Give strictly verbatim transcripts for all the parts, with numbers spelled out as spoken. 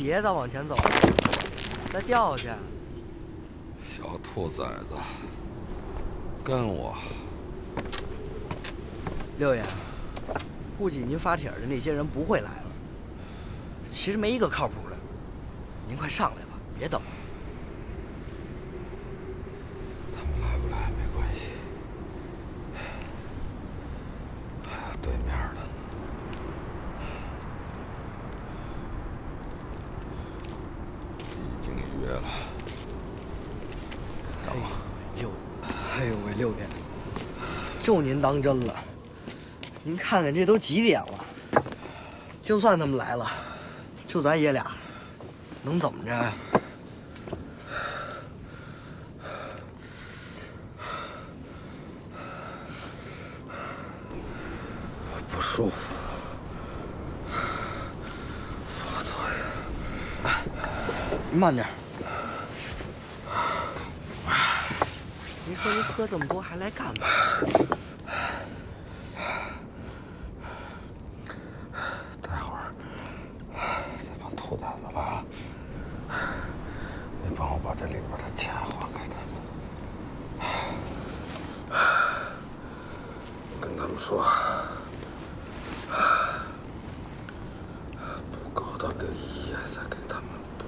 别再往前走了，再掉下去。 小兔崽子，跟我。 六爷，估计您发帖的那些人不会来了。其实没一个靠谱的，您快上来吧，别等了。 他们来不来没关系，还有对面的。 约了，等我。 六，哎呦喂，六爷，就您当真了？您看看这都几点了？就算他们来了，就咱爷俩，能怎么着呀？ 不舒服，发作呀！ 慢点。 您说您喝这么多还来干嘛？ 待会儿这帮兔崽子来了，你帮我把这里边的钱还给他们。跟他们说，不够的留一夜再给他们补。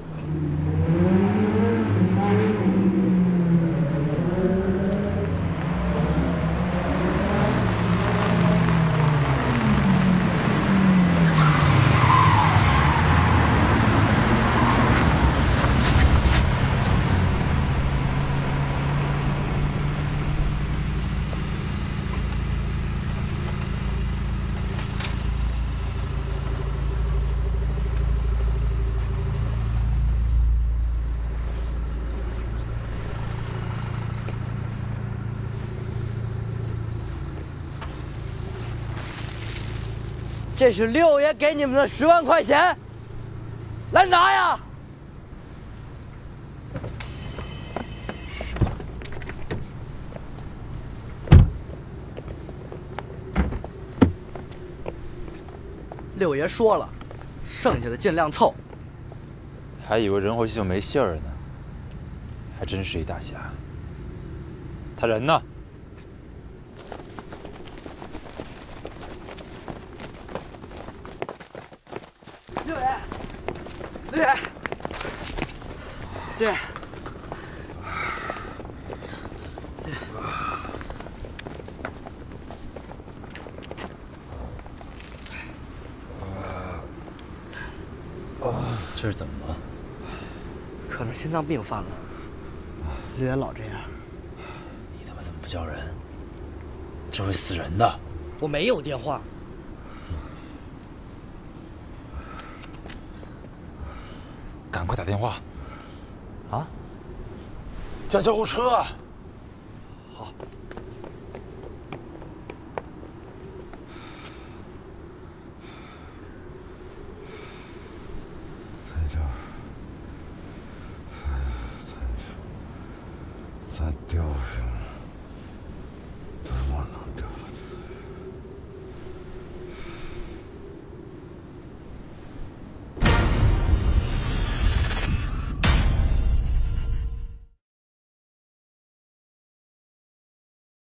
这是六爷给你们的十万块钱，来拿呀！六爷说了，剩下的尽量凑。 还以为人回去就没信儿呢，还真是一大侠。他人呢？ 六爷，六爷，六爷， 这是怎么了？ 可能心脏病犯了。六爷老这样。 你他妈怎么不叫人？这会死人的。 我没有电话。 赶快打电话！啊！叫救护车！好。